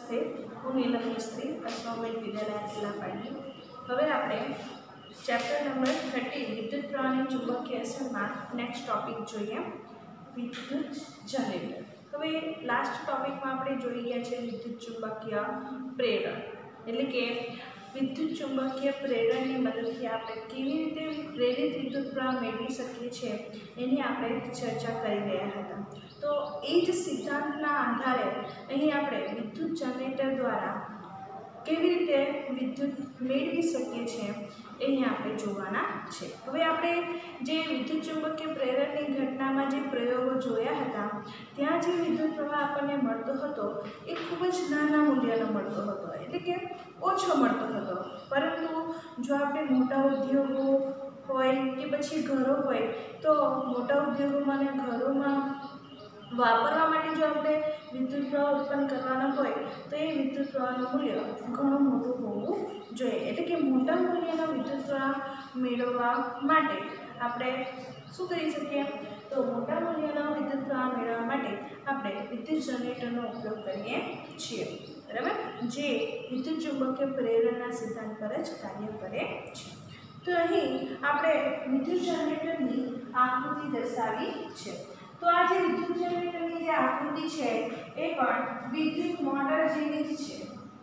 नमस्ते हूँ नीलम मिस्त्री अश्वमेध विद्यालय लापाड़ी। हवे आपणे चैप्टर नंबर 30 विद्युत प्रवाहनी चुंबकीय असर में नेक्स्ट टॉपिक जोईए विद्युत जनरेटर। हवे लास्ट टॉपिक में आपणे जोई गया छे विद्युत चुंबकीय प्रेरण एटले के विद्युत चुंबकीय प्रेरण की मदद थी आपणे केवी रीते प्रेरित विद्युत प्रवाह मेळवी शकीए छीए एनी आपणे चर्चा करी रह्या हता। तो ए ज सिद्धांतना आधारे अहीं आपणे विद्युत जनरेटर द्वारा केवी रीते विद्युत मेळवी शकीए छीए ए आपणे जोवाना छे। हवे आपणे जे विद्युत चुंबकीय प्रेरणनी घटनामां जे प्रयोगो जोया हता त्यां जे विद्युत प्रवाह आपणे मळतो हतो ए खूब ज नाना मूल्यनो मळतो हतो एटले के ओछो मळतो हतो। परंतु जो आपणे मोटा उद्योगो होय के पछी घरो होय तो मोटा उद्योगोमां ने घरोमां वापरवा माटे जो आपणे विद्युत प्रवाह उत्पन्न करवानो होय तो ए विद्युत प्रवाहनुं मूल्य घणुं मोटुं होवुं जोईए। एटले के मोटा मूल्यनो विद्युत प्रवाह मेळववा माटे आपणे शुं करी शकीए तो मोटा मूल्यनो विद्युत प्रवाह मेळववा माटे आपणे विद्युत जनरेटरनो उपयोग करीए छीए, बराबर, जे विद्युत चुंबकीय प्रेरणना सिद्धांत पर ज कार्य करे छे। तो અહીં આપણે વિદ્યુત જનરેટરની આકૃતિ દર્શાવી છે। તો આ જે વિદ્યુત જનરેટરની જે આકૃતિ છે એ પણ વિદ્યુત મોટર જેવી જ છે,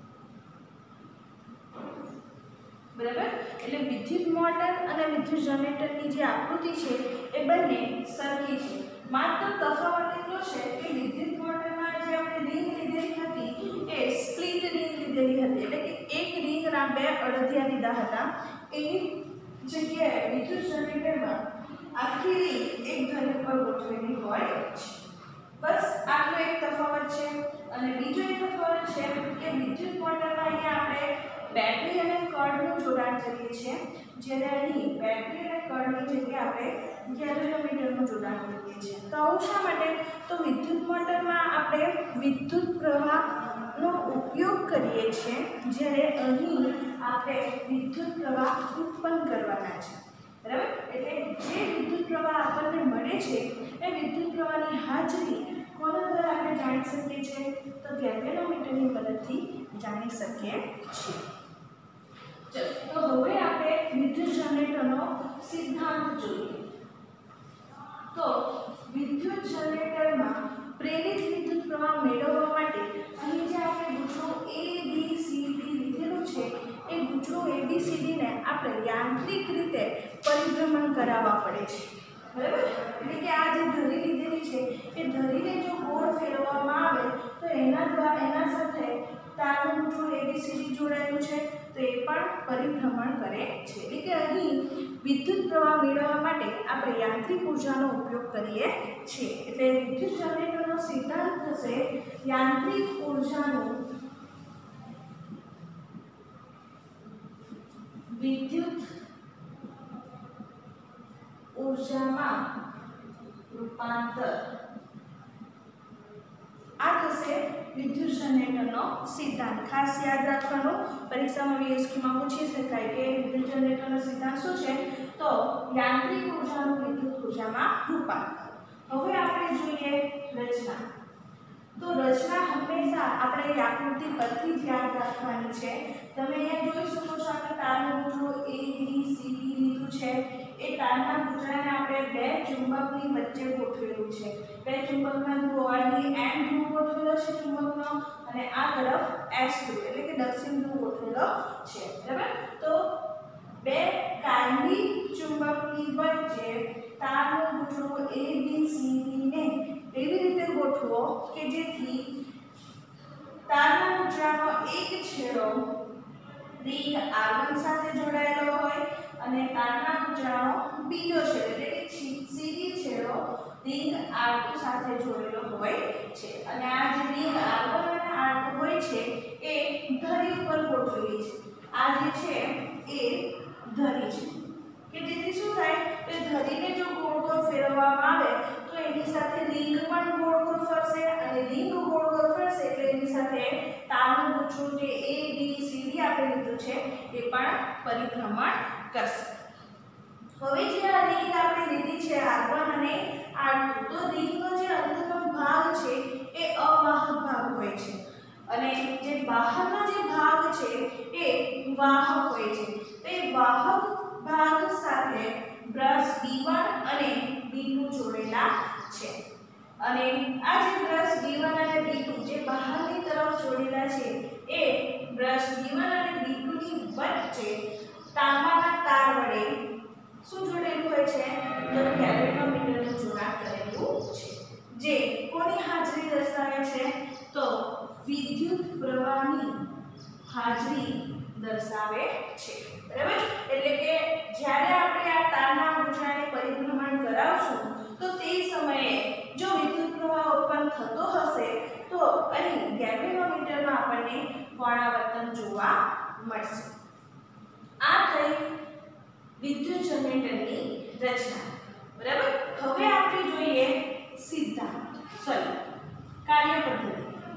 બરાબર। એટલે વિદ્યુત મોટર અને વિદ્યુત જનરેટરની જે આકૃતિ છે એ બંને સરખી છે, માત્ર તફાવત એટલો છે કે વિદ્યુત મોટરમાં જે આપણે રિંગ લીધેલી હતી એ સ્પ્લિટ રિંગ લીધેલી હતી, એટલે કે એક રિંગના બે અડધિયા લીધા હતા। એની जगह विद्युत जनरेटर में आखी रिंग एक धरी पर गोठवेली होय छे। बस आटलो एक तफावत छे। अने बीजो एक तफावत छे के विद्युत मोटर में अहींया आपणे बेटरी अने कर्डनुं जोडाण करीए छीए, ज्यारे अहीं बेटरी अने कर्डनी जग्याए आपणे गैल्वेनोमीटरनुं जोडाण करीए छीए। तो आवुं शा माटे तो विद्युत मोटर में आपणे विद्युत प्रवाहनो उपयोग करीए छीए ज्यारे अहीं आपणे विद्युत प्रवाह उत्पन्न करवाना छे, बराबर। एटले जे विद्युत प्रवाह आपणे मळे छे ए विद्युत प्रवाहनी हाजरी कोना द्वारा आपणे जाणी शकीए छीए तो गैल्वेनोमीटरनी मददथी जाणी शकीए छीए। चलो तो हवे आपणे विद्युत जनरेटरनो सिद्धांत जोईए। तो विद्युत जनरेटरमां प्रेरित विद्युत प्रवाह मेळववा माटे અહીં જે આપણે ગૂંચળું A B C D લીધેલું છે એ ગૂંચળું A B C D ને આપણે યાંત્રિક રીતે પરિભ્રમણ કરાવવા પડે છે, બરાબર। એટલે કે આ જે ધરી લીધેલી છે એ ધરીને જો ગોળ ફેરવવામાં આવે તો એના સાથે તારનું ગૂંચળું A B C D જોડાયેલું છે તો એ પણ પરિભ્રમણ કરે છે। એટલે કે અહીં વિદ્યુત પ્રવાહ મેળવવા માટે આપણે યાંત્રિક ઊર્જાનો ઉપયોગ કરીએ છીએ। એટલે વિદ્યુત જનરેટરનો સિદ્ધાંત થશે યાંત્રિક ઊર્જાનું विद्युत ऊर्जामां रूपांतर। आ थशे विद्युत जनरेटरनो सिद्धांत। खास याद राखवानुं, परीक्षामां VSQ मां पूछी शकाय के विद्युत जनरेटरनो सिद्धांत शुं छे तो यांत्रिक ऊर्जानुं विद्युत ऊर्जामां रूपांतर। हवे आपणे जोईए रचना। तो रचना हमेशा आपणे आकृति परथी ज याद राखवानी छे। तमे अहींया जोई शको छो आपणे तारनुं गूंचळुं A B C D લીધું છે। એ તારના ગૂંચળાને આપણે બે ચુંબકની વચ્ચે ગોઠવેલું છે। બે ચુંબકના ધ્રુવો અહીં N ધ્રુવ ગોઠવેલો છે ચુંબકનો અને આ તરફ S ધ્રુવ એટલે કે દક્ષિણ ધ્રુવ ગોઠવેલો છે, બરાબર। તો બે કાયમી ચુંબકની વચ્ચે તારનું ગૂંચળું A B C D ને એવી રીતે ગોઠવો કે જેથી તારના ગૂંચળાનો એક છેડો रिंग R1 સાથે જોડાયેલો હોય અને તારના ગૂંચળાનો બીજો છેડો એટલે કે CD છેડો रिंग R2 સાથે જોડેલો હોય છે। અને આ જે रिंग R1 અને R2 હોય છે એ ધરી ઉપર ગોઠવેલી છે। આ જે છે એ ધરી છે કે જેથી શું થાય કે ધરીને જો ગોળ ગોળ ફેરવવામાં આવે તો એની સાથે रिंग પણ ગોળ ગોળ ફરશે અને रिंग ગોળ ગોળ ફરશે એટલે એની સાથે તારનું ગૂંચળું જે A B C D આપણે લીધું છે એ પણ પરિભ્રમણ કરશે। હવે જે આ रिंग આપણે લીધી છે R1 અને R2 તો रिंगનો જે અંદરનો ભાગ છે એ અવાહક ભાગ હોય છે અને જે બહારનો જે ભાગ છે એ વાહક હોય છે. તે વાહક ભાગ સાથે બ્રશ B1 અને B2 જોડેલા છે. અને આ જે બ્રશ B1 અને B2 જે બહારની તરફ જોડેલા છે એ બ્રશ B1 અને B2 ની વચ્ચે તાંબાના તાર વડે શું જોડેલું હોય છે? તો ગેલ્વેનોમીટરનું જોડાણ કરેલું છે, જે કોની હાજરી દર્શાવે છે? તો વિદ્યુત પ્રવાહની હાજરી દર્શાવે છે. બરાબર? એટલે કે જ્યારે આપણે આ તારના ગૂંચળાને પરિભ્રમણ કરાવશું તો તે સમયે જો વિદ્યુત પ્રવાહ ઉત્પન્ન થતો હશે તો અહીં ગેલ્વેનોમીટરમાં આપણને પરાવર્તન જોવા મળશે. આ થઈ વિદ્યુત જનરેટરની રચના. બરાબર? હવે આપણે જોઈએ સિદ્ધાંત કાર્ય પદ્ધતિ.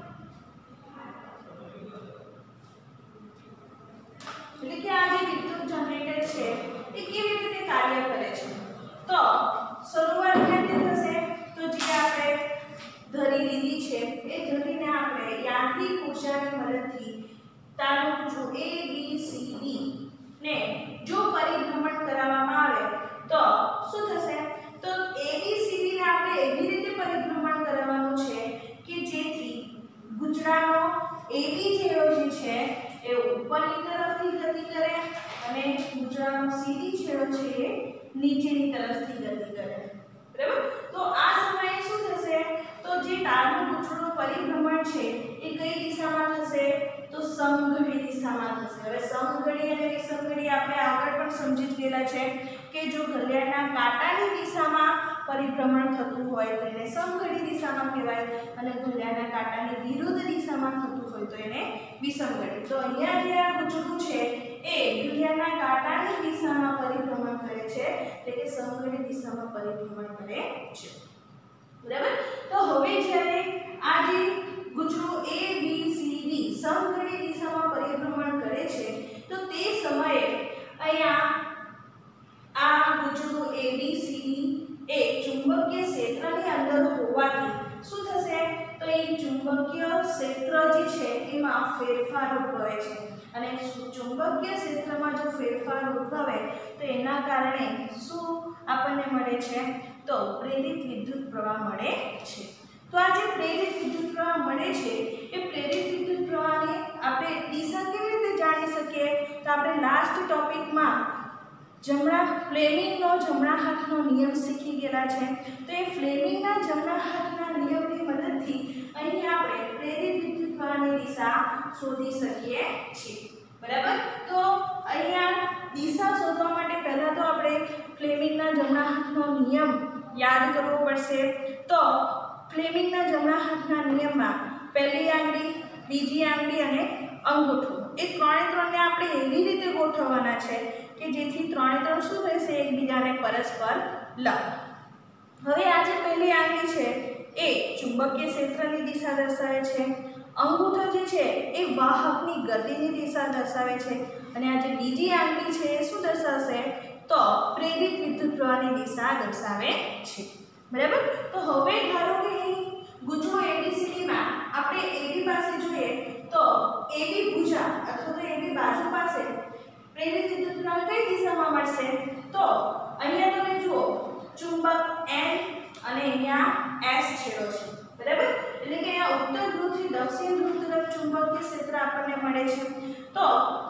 એટલે કે આ જે વિદ્યુત જનરેટર છે એ કેવી રીતે કાર્ય કરે છે? તો શરૂઆત ક્યાંથી થશે? તો જે આપણે ધરી લીધી છે એ ધરીને આપણે યાંત્રિક ઉર્જાની મદદથી તારનું ગૂંચળું A B C D ને જો પરિભ્રમણ કરાવવામાં આવે તો શું થશે? તો ABCD ને આપણે એવી રીતે પરિભ્રમણ કરાવવાનું છે કે જેથી ગૂંચળાનો AB છેડો જે છે એ ઉપરની તરફથી ગતિ કરે અને ગૂંચળાનો CD છેડો છે એ નીચેની તરફથી ગતિ કરે. બરાબર? તો આ સમયે શું થશે? તો જે તારનું ગૂંચળાનું પરિભ્રમણ છે એ કઈ દિશામાં થશે? તો સમઘડી દિશામાં થશે. હવે સમઘડી અને વિષમઘડી આપણે આગળ પણ સમજી ગયેલા છે કે જો ઘડિયાળના કાંટાની દિશામાં પરિભ્રમણ થતું હોય તો એને સમઘડી દિશામાં કહેવાય અને ઘડિયાળના કાંટાની વિરુદ્ધ દિશામાં થતું હોય તો એને વિષમઘડી. તો અહીંયા જે આ ગૂંચળું છે એ ઘડિયાળના કાંટાની દિશામાં પરિભ્રમણ કરે છે એટલે કે સમઘડી દિશામાં પરિભ્રમણ કરે છે. બરાબર? તો હવે જ્યારે આ જે ગૂંચળું A B C D સમઘડી દિશામાં પરિભ્રમણ કરે છે તો તે સમયે અહીંયા આ ગૂંચળું A B C D એ ચુંબકીય ક્ષેત્રની અંદર હોવાથી શું થશે? તો એ ચુંબકીય ક્ષેત્ર જે છે એમાં ફેરફાર ઉદ્ભવે છે અને ચુંબકીય ક્ષેત્રમાં જો ફેરફાર ઉદ્ભવે તો એના કારણે શું આપણને મળે છે? તો પ્રેરિત વિદ્યુત પ્રવાહ મળે છે. તો આ જે પ્રેરિત વિદ્યુત પ્રવાહ મળે છે એ પ્રેરિત વિદ્યુત પ્રવાહની આપણે દિશા કેવી રીતે જાણી શકીએ? તો આપણે લાસ્ટ ટોપિકમાં ફ્લેમિંગનો જમણા હાથનો નિયમ શીખી ગયેલા છે. તો એ ફ્લેમિંગના જમણા હાથના નિયમની મદદથી અહીં આપણે પ્રેરિત વિદ્યુત પ્રવાહની દિશા શોધી શકીએ છીએ. બરાબર? તો અહીંયા દિશા શોધવા માટે પહેલા તો આપણે ફ્લેમિંગના જમણા હાથનો નિયમ યાદ કરવો પડશે. તો ફ્લેમિંગના જમણા હાથના નિયમમાં પહેલી આંગળી, બીજી આંગળી અને અંગૂઠો એ ત્રણને આપણે એવી રીતે ગોઠવવાના છે કે જેથી ત્રણ શું રહેશે? એકબીજાને પરસ્પર લંબ. હવે આ જે પહેલી આંગળી છે એ ચુંબકીય ક્ષેત્રની દિશા દર્શાવે છે. અંગૂઠો જે છે એ વાહકની ગતિની દિશા દર્શાવે છે અને આ જે બીજી આંગળી છે એ શું દર્શાવશે? તો પ્રેરિત વિદ્યુત પ્રવાહની દિશા દર્શાવે છે. બરાબર? તો હવે ધારો કે અહીં ગૂંચળું ABCD માં આપણે AB પાસે જોઈએ તો AB ભુજા અથવા તો AB બાજુ પાસે પ્રેરિત વિદ્યુત પ્રવાહ કઈ દિશામાં મળશે? તો અહીંયા તમે જુઓ ચુંબક N અને અહીંયા S છેડો છે. બરાબર? એટલે કે આ ઉત્તર ધ્રુવથી દક્ષિણ ધ્રુવ તરફ ચુંબકીય ક્ષેત્ર આપણને મળે છે. તો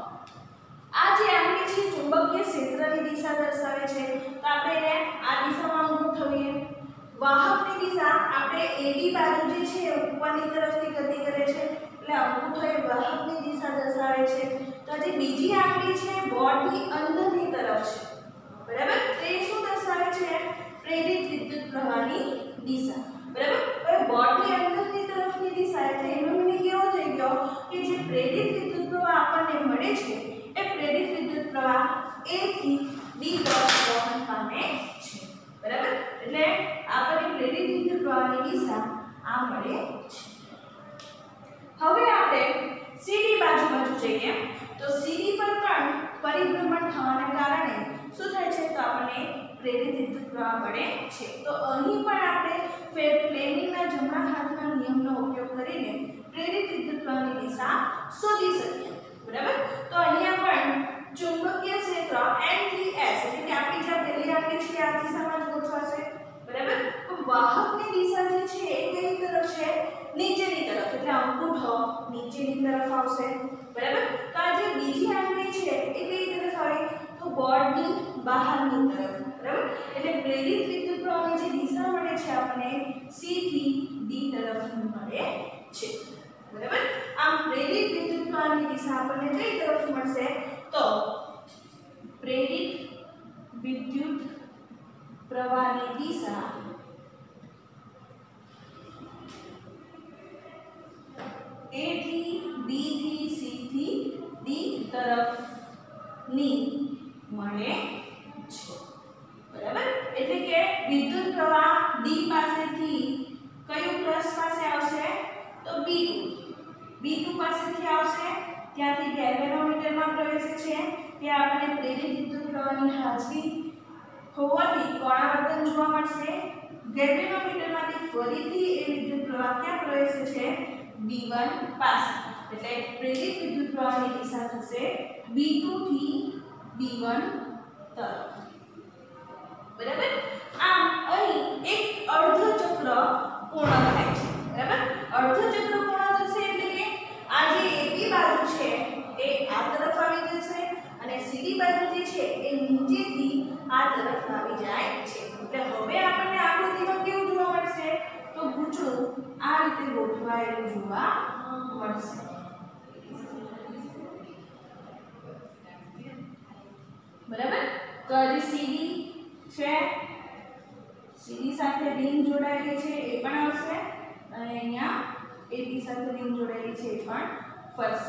આ જે આંગળી છે ચુંબકીય ક્ષેત્રની દિશા દર્શાવે છે તો આપણે એને આ દિશામાં ગોઠવીએ. વાહકની દિશા આપણે AB બાજુ જે છે ઉપરની તરફથી ગતિ કરે છે એટલે અંગૂઠો એ વાહકની દિશા દર્શાવે છે. તો જે બીજી આંગળી છે બોર્ડની અંદરની તરફ છે. બરાબર? તે શું દર્શાવે છે? પ્રેરિત વિદ્યુત પ્રવાહની દિશા. બરાબર? હવે બોર્ડની અંદરની તરફની દિશા એટલે એનો મીનિંગ કેવો થઈ ગયો કે જે પ્રેરિત વિદ્યુત પ્રવાહ આપણને મળે છે એ પ્રેરિત વિદ્યુત પ્રવાહ A થી B તરફ વહન પામે છે. બરાબર? એટલે આપણને પ્રેરિત વિદ્યુત પ્રવાહની દિશા આ મળે છે. હવે આપણે CD બાજુ જઈએ તો CD પર પણ પરિભ્રમણ થવાના કારણે શું થાય છે? તો આપણને પ્રેરિત વિદ્યુત પ્રવાહ મળે છે. તો અહીં પણ આપણે ફ્લેમિંગના જમણા હાથના નિયમનો ઉપયોગ કરીને પ્રેરિત વિદ્યુત પ્રવાહની દિશા શોધી શકીએ. બરાબર. તો અહીંયા પણ ચુંબકીય ક્ષેત્ર N થી S એટલે કે આપણી જે પહેલી આંકડી છે આ દિશામાં જ ગોઠવાશે. બરાબર. તો વાહકની દિશા જે છે એ કઈ તરફ છે? નીચેની તરફ. એટલે અંગૂઠો નીચેની તરફ આવશે. બરાબર. તો આ જે બીજી આંકડી છે એ કઈ તરફ આવે? તો બોર્ડની બહારની તરફ. બરાબર. એટલે પ્રેરિત વિદ્યુત પ્રવાહની જે દિશા મળે છે આપણને C થી D તરફ મળે છે. બરાબર. આમ પ્રેરિત વિદ્યુત પ્રવાહની દિશા આપણને કઈ તરફ મળશે? તો પ્રેરિત વિદ્યુત પ્રવાહની દિશા A થી B થી C થી D તરફની મળે છે. બરાબર. એટલે કે વિદ્યુત પ્રવાહ D પાસેથી કયું પ્લસ પાસે આવશે? તો B2 પાસેથી આવશે. ત્યાંથી ગેલ્વેનોમીટરમાં પ્રવેશે છે. ત્યાં આપણને પ્રેરિત વિદ્યુત પ્રવાહની હાજરી હોવાથી કોણાવર્તન જોવા મળશે. ગેલ્વેનોમીટરમાંથી ફરીથી એ વિદ્યુત પ્રવાહ ક્યાં પ્રવેશે છે? B1 પાસે. એટલે પ્રેરિત વિદ્યુત પ્રવાહની દિશા થશે B2 થી B1 તરફ. બરાબર. આમ અહીં એક અર્ધ ચક્ર પૂર્ણ થાય છે. બરાબર. અર્ધ ચક્ર પૂર્ણ થશે એટલે કે આ જે AB બાજુ છે એ આ તરફ આવી જશે અને CD બાજુ જે છે એ નીચેથી આ તરફ આવી જાય છે. એટલે હવે આપણને આકૃતિમાં કેવું જોવા મળશે? તો ગૂંચળું આ રીતે ગોઠવાયેલું જોવા મળશે. બરાબર. તો આજે CD છે, CD સાથે રિંગ જોડાયેલી છે એ પણ આવશે અને અહીંયા AB સાથે રિંગ જોડાયેલી છે એ પણ ફરશે.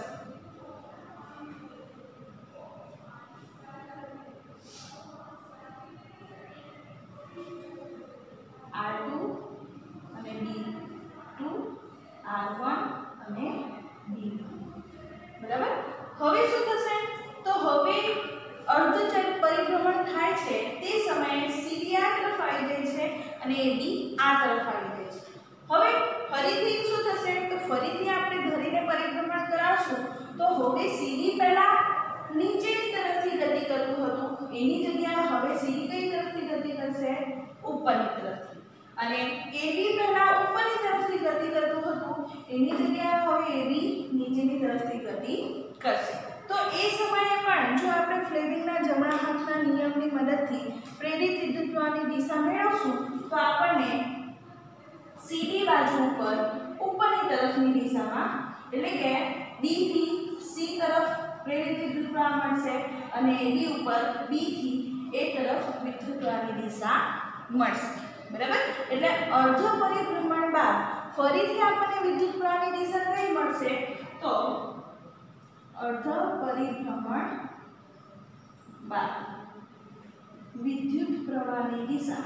R2 અને B2 R1 અને B2. બરાબર. હવે શું થશે? તો હવે અર્ધચક્ર પરિભ્રમણ થાય છે તે સમયે CD આ તરફ આવી જાય છે અને AB આ તરફ આવી જાય છે. હવે ફરીથી શું થશે? તો ફરીથી આપણે ધરીને પરિભ્રમણ કરાવશું તો હવે CD પહેલા નીચેની તરફથી ગતિ કરતું હતું એની જગ્યાએ હવે CD કઈ તરફથી ગતિ કરશે? ઉપરની તરફથી. અને AB પહેલા ઉપરની તરફથી ગતિ કરતું હતું એની જગ્યાએ હવે AB નીચેની તરફથી ગતિ કરશે. તો એ સમયે પણ જો આપણે ફ્લેમિંગના જમણા હાથના નિયમની મદદથી પ્રેરિત વિદ્યુત પ્રવાહની દિશા મેળવશું તો આપણને CD બાજુ ઉપર ઉપરની તરફની દિશામાં એટલે કે D થી C તરફ પ્રેરિત વિદ્યુત પ્રવાહ મળશે અને AB ઉપર B થી A તરફ વિદ્યુત પ્રવાહની દિશા મળશે. બરાબર. એટલે અર્ધ પરિભ્રમણ બાદ ફરીથી આપણને વિદ્યુત પ્રવાહની દિશા કઈ મળશે? તો અર્ધ પરિભ્રમણ બાદ વિદ્યુત પ્રવાહની દિશા.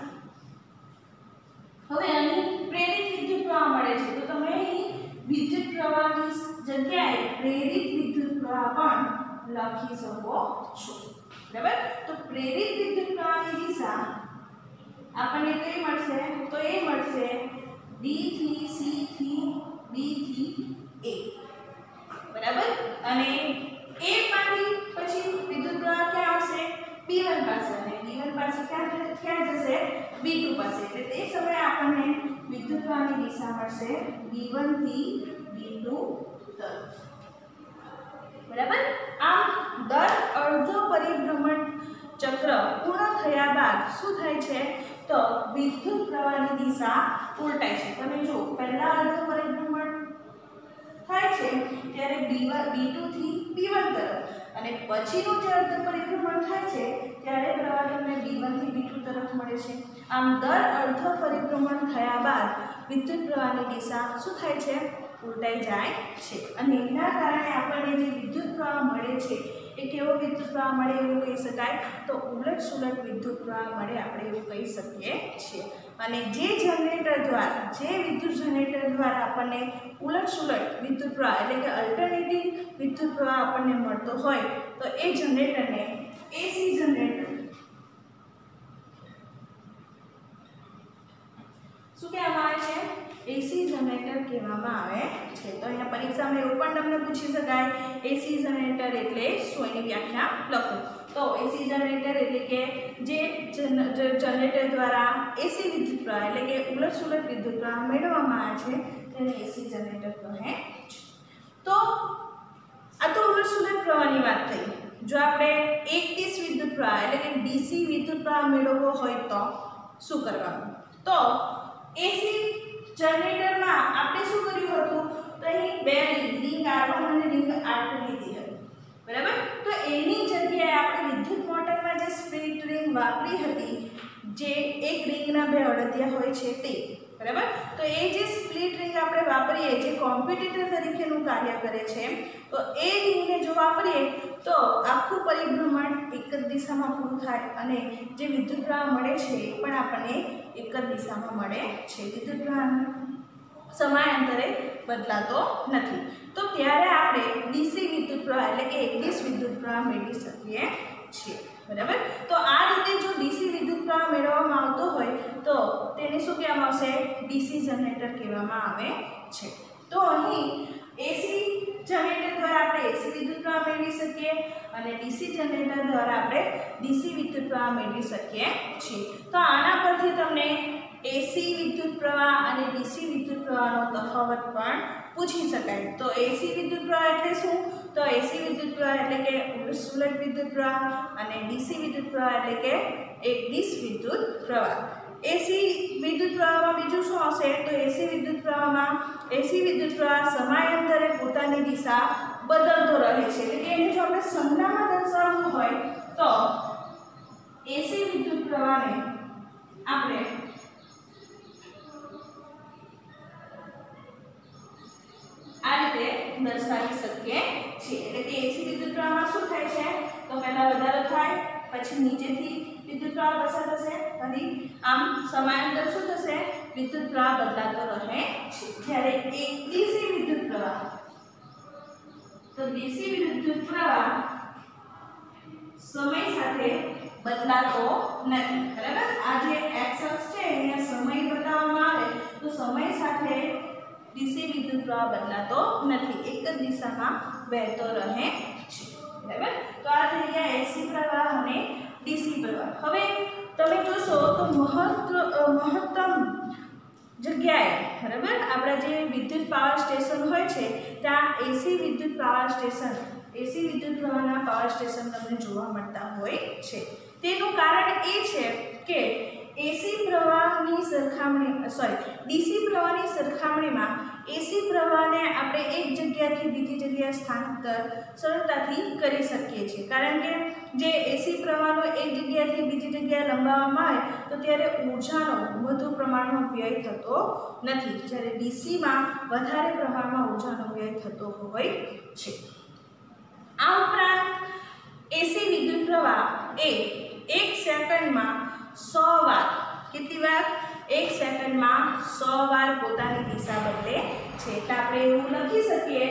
હવે અહીં પ્રેરિત વિદ્યુત પ્રવાહ મળે છે તો તમે અહીં વિદ્યુત પ્રવાહની જગ્યાએ પ્રેરિત વિદ્યુત પ્રવાહ પણ લખી શકો છો. બરાબર. તો પ્રેરિત વિદ્યુત પ્રવાહની દિશા આપણને કઈ મળશે? તો એ મળશે D થી C થી B થી A. બરાબર. અને A માંથી પછી વિદ્યુત પ્રવાહ ક્યાં આવશે? B1 પાસે અને B1 પાસે ક્યાં જશે? B2 પાસે. એટલે તે સમયે આપણને વિદ્યુત પ્રવાહની દિશા મળશે B1 થી B2 તરફ. બરાબર. આમ દર અર્ધ પરિભ્રમણ ચક્ર પૂર્ણ થયા બાદ શું થાય છે? તો વિદ્યુત પ્રવાહની દિશા ઉલટાય છે. તમે જો પહેલા અર્ધ પરિભ્રમણ થાય છે ત્યારે B2 થી B1 તરફ અને પછીનું જે અર્ધ પરિભ્રમણ થાય છે ત્યારે પ્રવાહ તમને B1 થી B2 તરફ મળે છે. આમ દર અર્ધ પરિભ્રમણ થયા બાદ વિદ્યુત પ્રવાહની દિશા શું થાય છે? ઉલટાઈ જાય છે. અને એના કારણે આપણને જે વિદ્યુત પ્રવાહ મળે છે એ કેવો વિદ્યુત પ્રવાહ મળે એવું કહી શકાય? તો ઉલટ સુલટ વિદ્યુત પ્રવાહ મળે આપણે એવું કહી શકીએ છીએ. અને જે જનરેટર દ્વારા જે વિદ્યુત જનરેટર દ્વારા આપણને ઉલટ સુલટ વિદ્યુત પ્રવાહ એટલે કે અલ્ટરનેટિવ વિદ્યુત પ્રવાહ આપણને મળતો હોય તો એ જનરેટરને AC જનરેટર શું કહેવામાં આવે છે? AC જનરેટર કહેવામાં આવે છે. છે। તો અહીંયા પરીક્ષામાં એવું પણ તમને પૂછી શકાય એસી જનરેટર એટલે શું, એની વ્યાખ્યા લખો। તો એસી જનરેટર એટલે કે જે જનરેટર દ્વારા એસી વિદ્યુત પ્રવાહ એટલે કે ઉલટ-સુલટ વિદ્યુત પ્રવાહ મેળવવામાં આવે છે તેને એસી જનરેટર કહે છે। તો આ તો ઉલટ-સુલટ પ્રવાહની વાત થઈ। જો આપણે એક દિશ વિદ્યુત પ્રવાહ એટલે કે ડીસી વિદ્યુત પ્રવાહ મેળવવો હોય તો શું કરવાનું? તો એસી જનરેટરમાં આપણે શું કર્યું હતું? તો અહીં બે રિંગ R1 અને રિંગ R2 લીધી હતી, બરાબર? તો એની જગ્યાએ આપણે વિદ્યુત મોટરમાં જે સ્પ્લિટ રિંગ વાપરી હતી, જે એક રિંગના બે અડધિયા હોય છે તે, બરાબર? તો એ જે સ્પ્લિટ રિંગ આપણે વાપરીએ, જે કોમ્પ્યુટેટર તરીકેનું કાર્ય કરે છે, તો એ રિંગને જો વાપરીએ તો આખું પરિભ્રમણ એક જ દિશામાં પૂરું થાય અને જે વિદ્યુત પ્રવાહ મળે છે એ પણ આપણને એક જ દિશામાં મળે છે। વિદ્યુત પ્રવાહ સમયાંતરે બદલાતો નથી। તો ત્યારે આપણે ડીસી વિદ્યુત પ્રવાહ એટલે કે એકદિશ વિદ્યુત પ્રવાહ મેળવી શકીએ છીએ, બરાબર? તો આ રીતે જો ડીસી વિદ્યુત પ્રવાહ મેળવવામાં આવતો હોય તો તેને શું કહેવામાં આવશે? ડીસી જનરેટર કહેવામાં આવે છે। તો અહીં એસી જનરેટર દ્વારા આપણે એસી વિદ્યુત પ્રવાહ મેળવી શકીએ અને ડીસી જનરેટર દ્વારા આપણે ડીસી વિદ્યુત પ્રવાહ મેળવી શકીએ છીએ। તો આના પરથી તમને એસી વિદ્યુત પ્રવાહ અને ડીસી વિદ્યુત પ્રવાહનો તફાવત પણ પૂછી શકાય। તો એસી વિદ્યુત પ્રવાહ એટલે શું? તો એસી વિદ્યુત પ્રવાહ એટલે કે ઉલટ-સુલટ વિદ્યુત પ્રવાહ અને ડીસી વિદ્યુત પ્રવાહ એટલે કે એકદિશ વિદ્યુત પ્રવાહ। એસી વિદ્યુત પ્રવાહમાં બીજું શું આવશે? તો એસી વિદ્યુત પ્રવાહમાં એસી વિદ્યુત પ્રવાહ સમયાંતરે પોતાની દિશા બદલતો રહે છે। એટલે કે એને જો આપણે સંજ્ઞામાં દર્શાવવું હોય તો એસી વિદ્યુત પ્રવાહને આપણે આ રીતે દર્શાવી શકીએ છીએ। એટલે કે એસી વિદ્યુત પ્રવાહમાં શું થાય છે? તો પહેલા વધારો થાય, પછી નીચેથી વિદ્યુત પ્રવાહ પસાર થશે, ફરી આમ સમાંતર શું થશે? વિદ્યુત પ્રવાહ બદલાતો રહે છે। જ્યારે એકદિશી વિદ્યુત પ્રવાહ, તો ડીસી વિદ્યુત પ્રવાહ સમય સાથે બદલાતો નથી, બરાબર? આ જે x અક્ષ છે અહીંયા સમય બતાવવામાં આવે તો સમય સાથે ડીસી વિદ્યુત પ્રવાહ બદલાતો નથી, એક જ દિશામાં વહેતો રહે છે, બરાબર? તો આ થઈ ગયા એસી પ્રવાહ અને ડીસી પ્રવાહ। હવે તમે જોશો તો મહત્તમ જગ્યાએ, બરાબર, આપણા જે વિદ્યુત પાવર સ્ટેશન હોય છે ત્યાં એસી વિદ્યુત પાવર સ્ટેશન, એસી વિદ્યુત પ્રવાહના પાવર સ્ટેશન તમને જોવા મળતા હોય છે। તેનું કારણ એ છે કે એસી પ્રવાહની ડીસી પ્રવાહની સરખામણીમાં એસી પ્રવાહને આપણે એક જગ્યાથી બીજી જગ્યાએ સ્થાનાંતર સરળતાથી કરી શકીએ છીએ। કારણ કે જે એસી પ્રવાહનો એક જગ્યાથી બીજી જગ્યાએ લંબાવવામાં આવે તો ત્યારે ઊર્જાનો વધુ પ્રમાણમાં વ્યય થતો નથી, જ્યારે ડીસીમાં વધારે પ્રમાણમાં ઊર્જાનો વ્યય થતો હોય છે। આ ઉપરાંત એસી વિદ્યુત પ્રવાહ એ 1 સેકન્ડમાં 100 વાર, કેટલી વાર? 1 સેકન્ડમાં 100 વાર પોતાની દિશા બદલે છે। એટલે આપણે એવું લખી શકીએ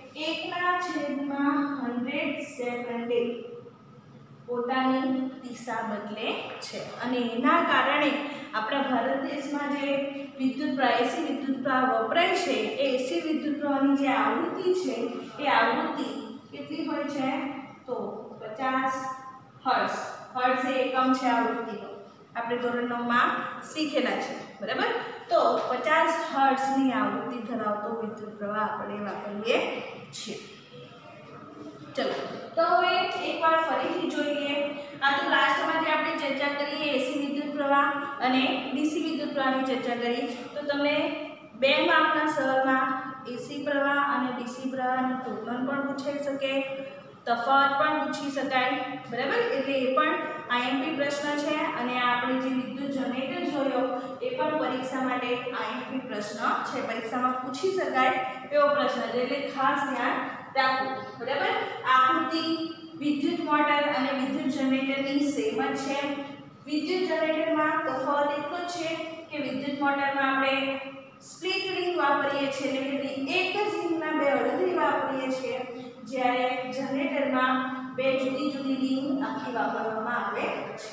1/100 સેકન્ડે પોતાની દિશા બદલે છે। અને એના કારણે આપણા ભારત દેશમાં જે વિદ્યુત પ્રવાહ, એસી વિદ્યુત પ્રવાહ વપરાય છે એ એસી વિદ્યુત પ્રવાહની જે આવૃત્તિ છે એ આવૃત્તિ કેટલી હોય છે? તો 50 હર્ટ્ઝ। હર્ટ્ઝ એ એકમ છે આવૃત્તિનો, આપણે ધોરણ 9 માં શીખેલા છે, બરાબર? તો 50 હર્ટ્ઝની આવૃત્તિ ધરાવતો વિદ્યુત પ્રવાહ આપણે વાપરીએ છીએ। ચલો, તો હવે એકવાર ફરીથી જોઈએ। આ તો લાસ્ટમાં જે આપણે ચર્ચા કરી એસી વિદ્યુત પ્રવાહ અને ડીસી વિદ્યુત પ્રવાહની ચર્ચા કરી, તો તમને 2 માર્કના સવાલમાં એસી પ્રવાહ અને ડીસી પ્રવાહની તુલના પણ પૂછાઈ શકે, તફાવત પણ પૂછી શકાય, બરાબર? એટલે એ પણ આઈએમપી પ્રશ્ન છે અને આપણે જે વિદ્યુત જનરેટર જોયો એ પણ પરીક્ષા માટે આઈએમપી પ્રશ્ન છે, પરીક્ષામાં પૂછી શકાય એવો પ્રશ્ન છે, એટલે ખાસ ધ્યાન રાખવું, બરાબર? આકૃતિ વિદ્યુત મોટર અને વિદ્યુત જનરેટરની સેમ જ છે। વિદ્યુત જનરેટરમાં તફાવત એટલો જ છે કે વિદ્યુત મોટરમાં આપણે સ્પ્લિટ રિંગ વાપરીએ છીએ, એટલે કે એક જ રિંગના બે અડધી વાપરીએ છીએ, જ્યારે જનરેટરમાં બે જુદી જુદી રિંગ આખી વાપરવામાં આવે છે।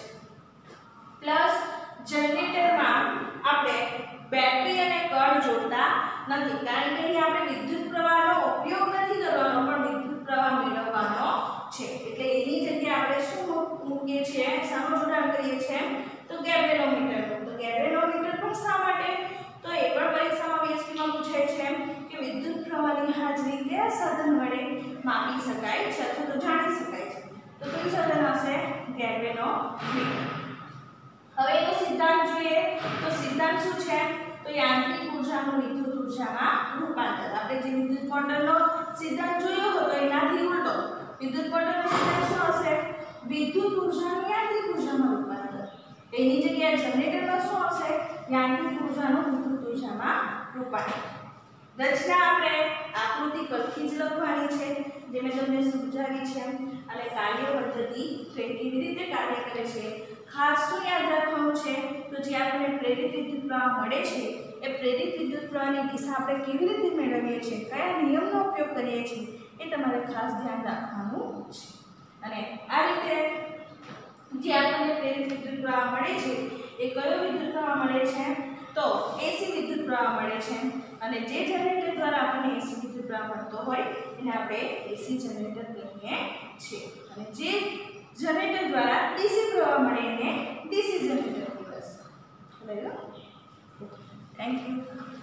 પ્લસ જનરેટરમાં આપણે બેટરી અને કળ જોડતા નથી, કારણ કે અહીં આપણે વિદ્યુત પ્રવાહનો ઉપયોગ નથી કરવાનો પણ વિદ્યુત પ્રવાહ મેળવવાનો છે, એટલે એની જગ્યાએ આપણે શું મૂકીએ છીએ, શાનું જોડાણ કરીએ છીએ, તો ગેલ્વેનોમીટર. તો ગેલ્વેનોમીટર પણ શા માટે, તો એ પણ પરીક્ષામાં વીએસપી માં પૂછાય છે કે વિદ્યુત પ્રવાહની હાજરી કયા સાધન વડે માપી શકાય છે અથવા તો જાણી શકાય છે, તો કયું સાધન હશે, ગેલ્વેનોમીટર. હવે એનો સિદ્ધાંત જોઈએ તો સિદ્ધાંત શું છે, તો યાંત્રિક ઉર્જાનું વિદ્યુત ઉર્જામાં રૂપાંતર. આપણે જે વિદ્યુત મોટરનો સિદ્ધાંત જોયો હતો એનાથી ઉલટો વિદ્યુત મોટરનો સિદ્ધાંત શું હશે, વિદ્યુત ઉર્જાનું યાંત્રિક ઉર્જામાં રૂપાંતર. એની જગ્યાએ જનરેટરમાં શું હશે, યાંત્રિક ઉર્જાનું વિદ્યુત ઉર્જામાં રૂપાંતર. રચના આપણે આકૃતિ પરથી જ લખવાની છે, જે મેં તમને સમજાવી છે, અને કાર્ય પદ્ધતિ તો એ કેવી રીતે કાર્ય કરે છે ખાસ શું યાદ રાખવાનું છે, તો જે આપણને પ્રેરિત વિદ્યુત પ્રવાહ મળે છે એ પ્રેરિત વિદ્યુત પ્રવાહની દિશા આપણે કેવી રીતે મેળવીએ છીએ, કયા નિયમનો ઉપયોગ કરીએ છીએ, એ તમારે ખાસ ધ્યાન રાખવાનું છે. અને આ રીતે જે આપણને પ્રેરિત વિદ્યુત પ્રવાહ મળે છે એ કયો વિદ્યુત પ્રવાહ મળે છે, તો એસી વિદ્યુત પ્રવાહ મળે છે. અને જે જનરેટર દ્વારા આપણને એસી વિદ્યુત પ્રવાહ મળતો હોય એને આપણે એસી જનરેટર કહીએ છીએ, અને જે જનરેટર દ્વારા ડીસી પ્રવાહ મળે એને ડીસી જનરેટર કહેવાય છે. Thank you.